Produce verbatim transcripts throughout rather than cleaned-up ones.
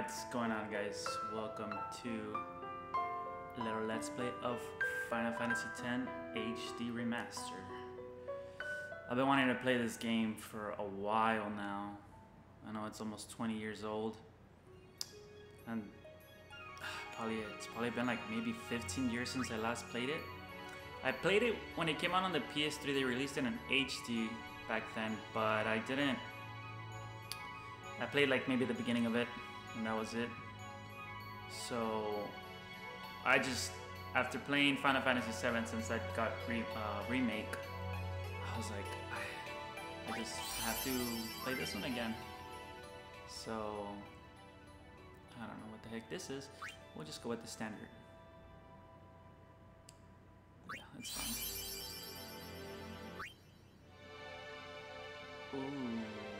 What's going on, guys? Welcome to a little Let's Play of Final Fantasy X H D Remastered. I've been wanting to play this game for a while now. I know it's almost twenty years old, and probably it's probably been like maybe fifteen years since I last played it. I played it when it came out on the P S three. They released it in H D back then, but I didn't. I played like maybe the beginning of it, and that was it. So I just, after playing Final Fantasy seven since that got re uh, remake, I was like, I, I just have to play this one again. So I don't know what the heck this is. We'll just go with the standard. Yeah, that's fine. Ooh.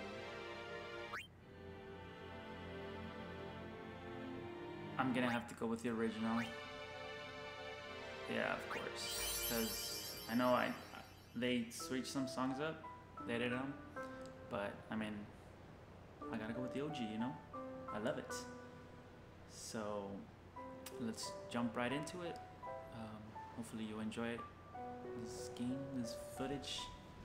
I'm gonna have to go with the original. Yeah, of course, because I know I they switched some songs up, they did them, but I mean, I gotta go with the O G, you know? I love it. So let's jump right into it. Um, hopefully you enjoy this game, this footage,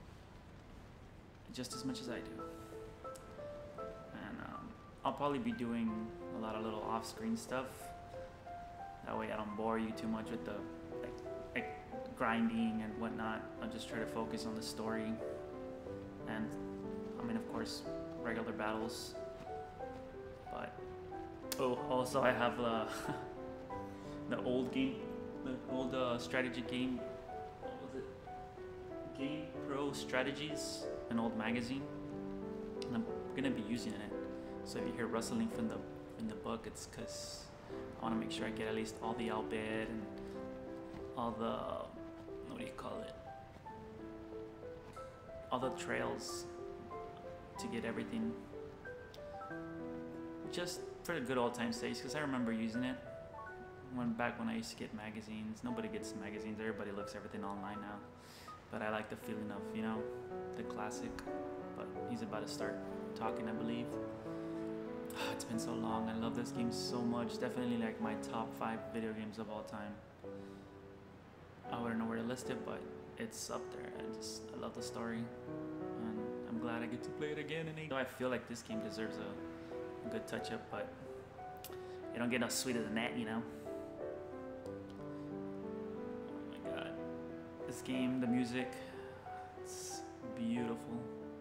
just as much as I do. And um, I'll probably be doing a lot of little off-screen stuff. That way I don't bore you too much with the like, like grinding and whatnot. I'll just try to focus on the story. And I mean, of course, regular battles. But oh, also I have uh, the old game, the old uh, strategy game. What was it? Game Pro Strategies, an old magazine. And I'm gonna be using it. So if you hear rustling from the in the book, it's because I want to make sure I get at least all the albeit and all the, what do you call it? All the trails to get everything. Just for the good old time sake, because I remember using it when back when I used to get magazines. Nobody gets magazines. Everybody looks everything online now. But I like the feeling of, you know, the classic. But he's about to start talking, I believe. It's been so long. I love this game so much. Definitely like my top five video games of all time. I wouldn't know where to list it, but it's up there. I just, I love the story. And I'm glad I get to play it again. And I feel like this game deserves a, a good touch up, but it don't get no sweeter than that, you know? Oh my god. This game, the music, it's beautiful.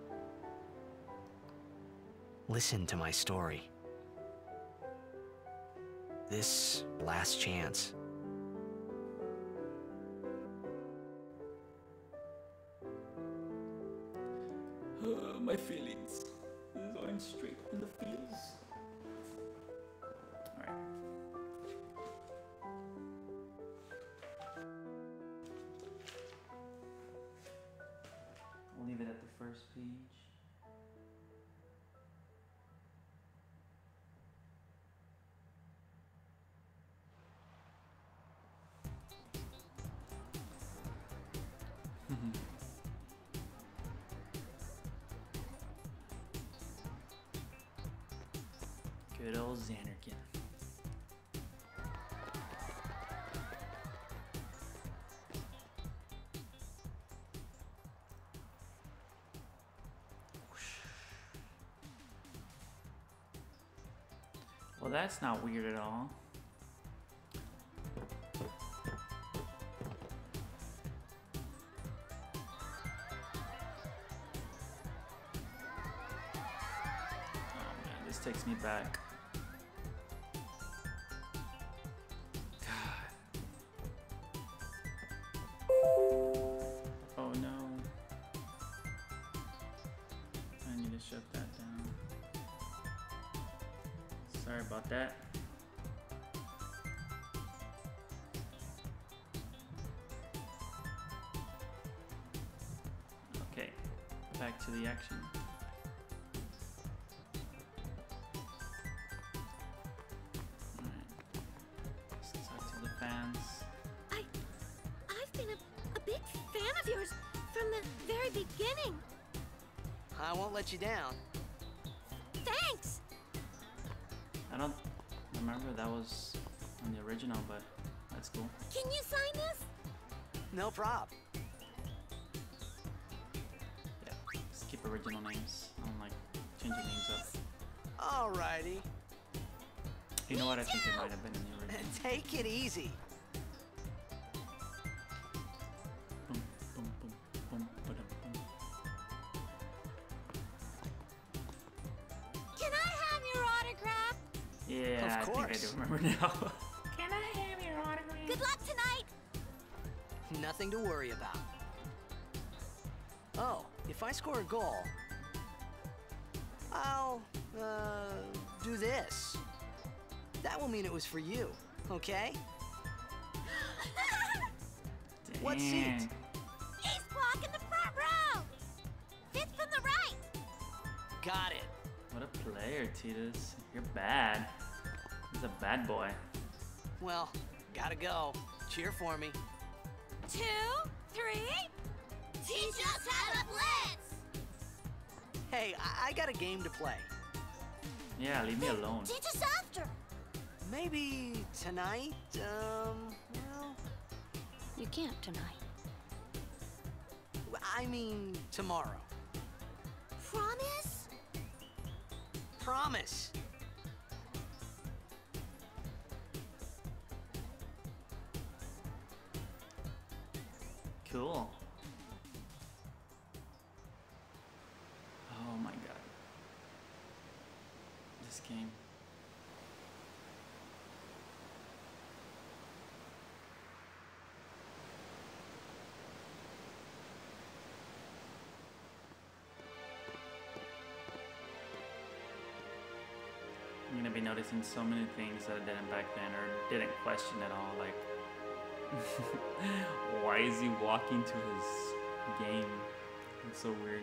Listen to my story. This last chance. Uh, my feelings. This is going straight in the feels. Alright. I'll leave it at the first page. Good old Xanarkin. Well, that's not weird at all. Takes me back. God. Oh no. I need to shut that down. Sorry about that. Okay, back to the action. Fans. I, I've been a, a big fan of yours from the very beginning. I won't let you down. Thanks. I don't remember that was on the original, but that's cool. Can you sign this? No prob. Yeah, just keep original names. I don't like changing names up. Alrighty. You know what? I think it might have been in the original. Take it easy. Boom, boom, boom, boom, ba-dum, boom. Can I have your autograph? Yeah, Of I think I course. do remember now. Can I have your autograph? Good luck tonight. Nothing to worry about. Oh, if I score a goal, I'll, uh, do this. That will mean it was for you, okay? What seat? Dang. He's blocking the front row. Fifth from the right. Got it. What a player, Titus. You're bad. He's a bad boy. Well, gotta go. Cheer for me. Two, three. Teach us how to blitz. Hey, I, I got a game to play. Yeah, leave me alone. Teach us after. Maybe tonight, um, well, You can't tonight. I mean tomorrow. Promise? Promise. Cool. Oh my god. This game. I'm gonna be noticing so many things that I didn't back then or didn't question at all. Like, why is he walking to his game? It's so weird.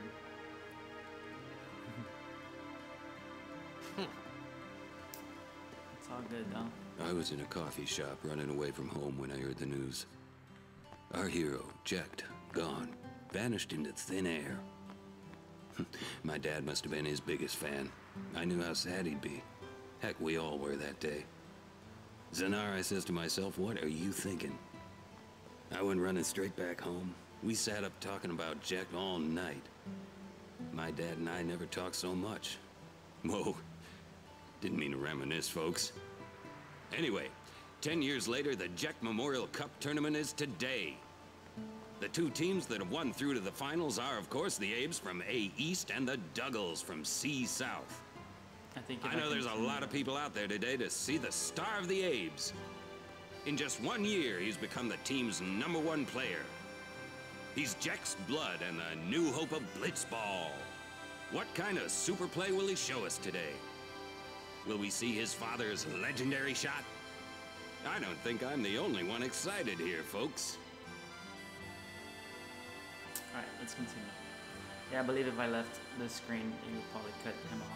It's all good though. I was in a coffee shop running away from home when I heard the news. Our hero, Jecht, gone, vanished into thin air. My dad must have been his biggest fan. I knew how sad he'd be. Heck, we all were that day. Zanar, I says to myself, what are you thinking? I went running straight back home. We sat up talking about Jecht all night. My dad and I never talked so much. Whoa. Didn't mean to reminisce, folks. Anyway, ten years later, the Jecht Memorial Cup tournament is today. The two teams that have won through to the finals are, of course, the Abes from A East and the Duggles from C South. I think if I know there's a continue- lot of people out there today to see the star of the Abes. In just one year, he's become the team's number one player. He's Jecht's blood and the new hope of Blitzball. What kind of super play will he show us today? Will we see his father's legendary shot? I don't think I'm the only one excited here, folks. Alright, let's continue. Yeah, I believe if I left the screen, it would probably cut him off.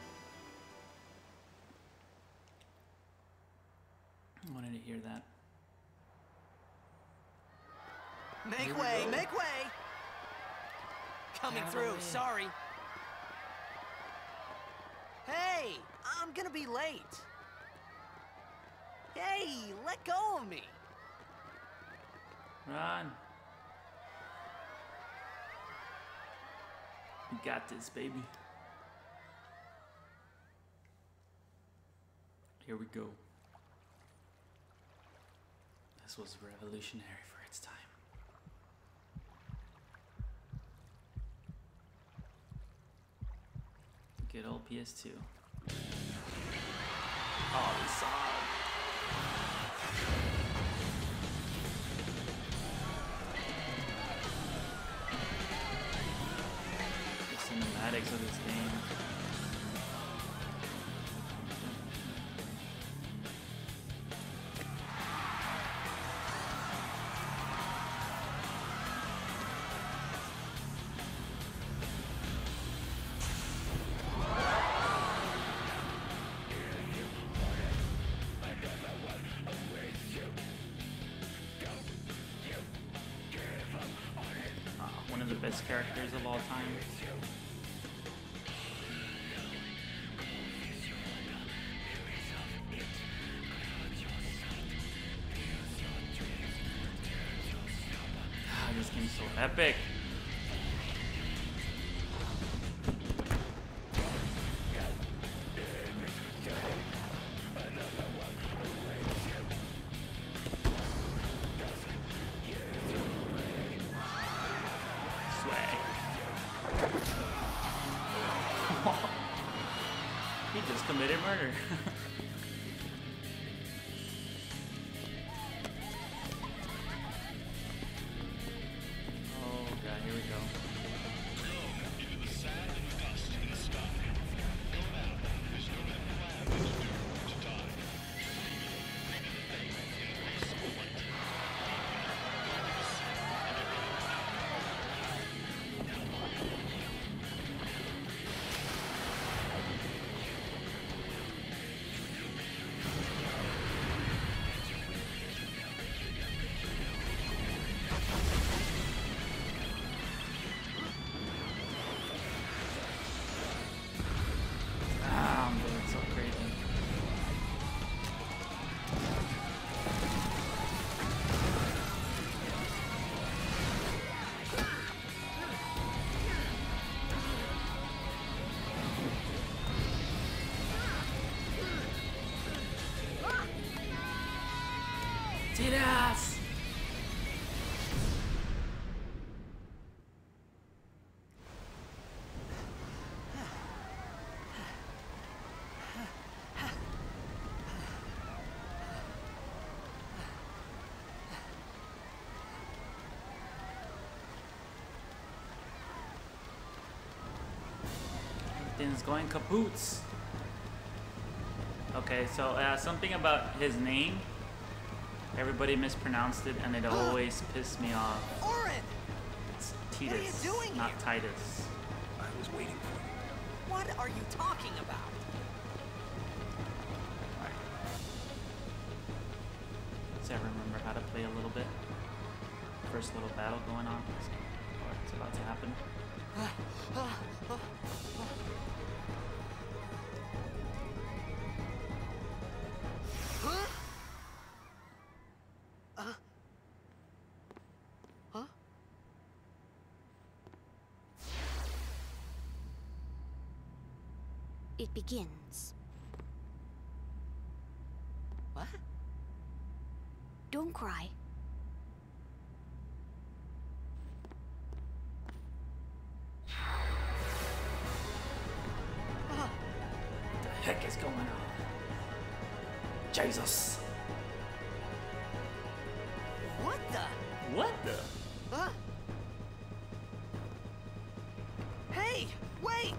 I wanted to hear that. Make way, make way! Coming Out of through, the way. sorry. Hey, I'm gonna be late. Hey, let go of me. Run! You got this, baby. Here we go. This was revolutionary for its time. Good old P S two. Oh, the song. The cinematics of this game. One of the best characters of all time. Epic. He just committed murder. Oh god, here we go. Tiras! Everything's going kapoots. Okay, so uh, something about his name. Everybody mispronounced it, and it always pissed me off. Orin! It's Titus, What are you doing not here? Titus. I was waiting for you. What are you talking about? Alright. Does everyone remember how to play a little bit? First little battle going on. What's about to happen? Huh? Uh. Huh? It begins. What? Don't cry. Uh. What the heck is going on? Jesus! What the? What the? Huh? Hey, wait!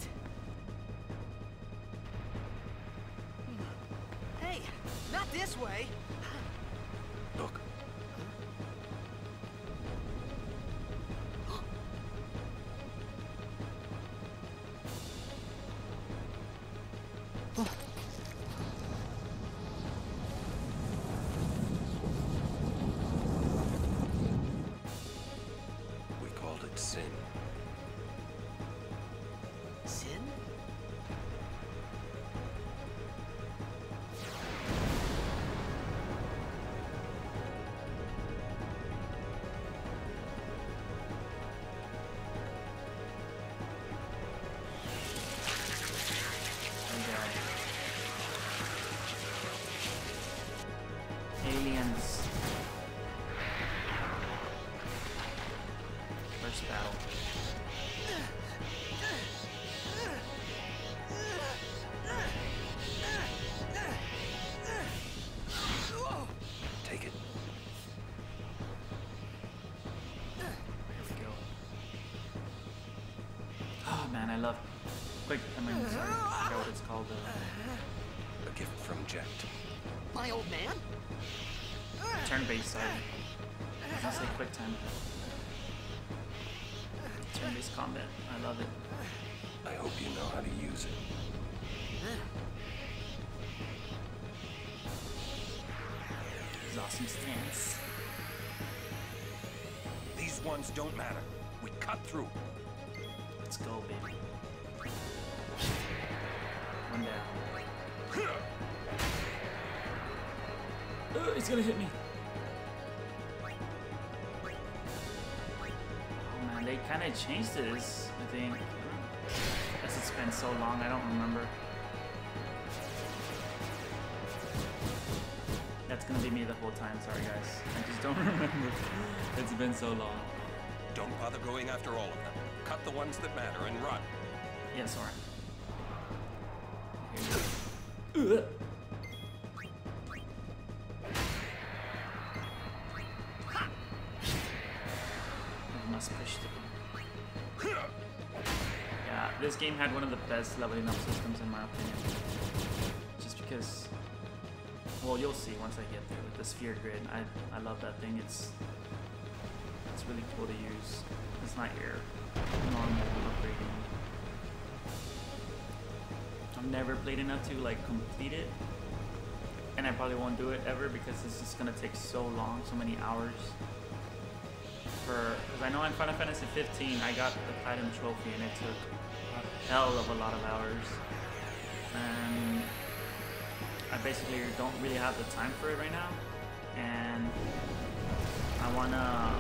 Hey, not this way. Look. We called it sin. Sin? Aliens. First battle. Take it. There we go. Oh man, I love quick. I mean, sorry, I forgot what it's called. Uh, A gift from Jekt. My old man? turn-based side. I say quick time. Turn-based combat. I love it. I hope you know how to use it. It's awesome stance. These ones don't matter. We cut through. Let's go, baby. One down. Uh, he's gonna hit me. Oh kind of changed this, I think. Guess it's been so long, I don't remember. That's gonna be me the whole time, sorry guys. I just don't remember. It's been so long. Don't bother going after all of them. Cut the ones that matter and run. Yes, alright. Ugh. I must push through. Yeah, this game had one of the best leveling up systems in my opinion. Just because, well, you'll see once I get there with the sphere grid. I I love that thing. It's it's really cool to use. It's not your normal upgrading. I've never played enough to like complete it, and I probably won't do it ever because it's just gonna take so long, so many hours. For because I know in Final Fantasy fifteen I got the Platinum Trophy and it took a hell of a lot of hours, and I basically don't really have the time for it right now, and I wanna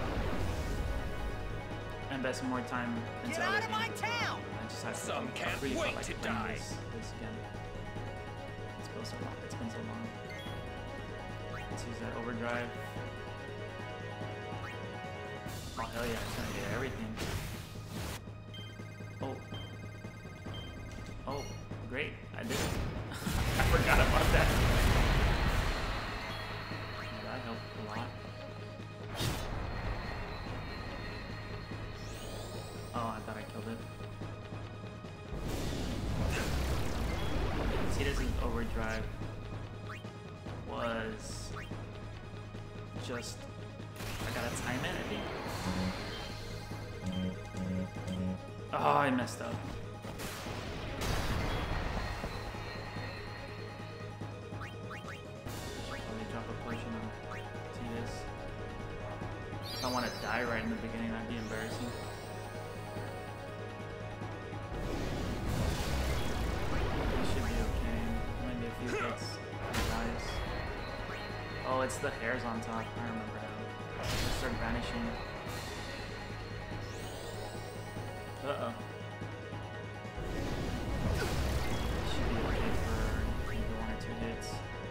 invest more time into Get other out of my games as well. town! I just have Some to, I can't really wait felt like to playing die. This, this again. It's been so long. It's been so long. Let's use that overdrive. Oh hell yeah! It's gonna get everything. Oh. Oh, great! I did it. I forgot about that. Yeah, that helped a lot. Oh, I thought I killed it. See, this is overdrive was just I gotta time it, I think. Oh, I messed up. Probably drop a potion on see this. If I want to die right in the beginning, that'd be embarrassing. Oh, it's the hairs on top. I remember now. They start vanishing. Uh-oh. Should be okay for maybe one or two hits.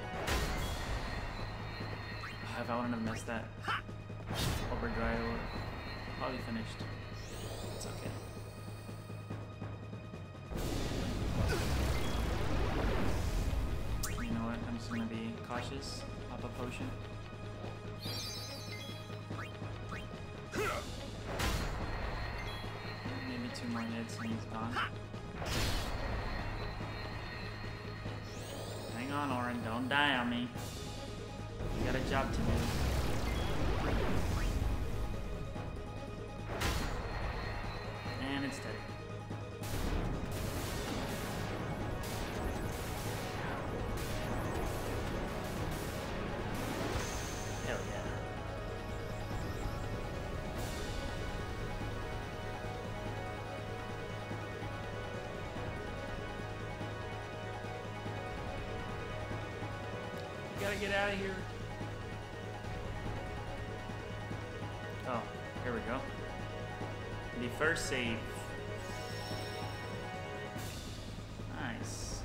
Oh, if I wouldn't have missed that overdrive, I would have probably finished. It's okay. You know what? I'm just gonna be cautious. Pop a potion. Maybe two more hits and he's gone. Hang on, Orin. Don't die on me. You got a job to do. And it's dead. Hell yeah. You gotta get out of here. Oh, here we go. The first save. Nice.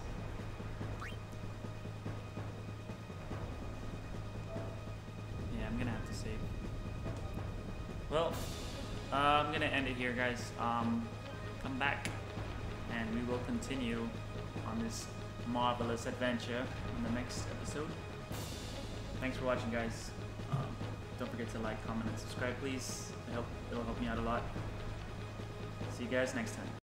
Yeah, I'm gonna have to save. Well, uh, I'm gonna end it here, guys. Um, come back, and we will continue on this marvelous adventure in the next episode. Thanks for watching, guys. Um, don't forget to like, comment, and subscribe, please. It help, it'll help me out a lot. See you guys next time.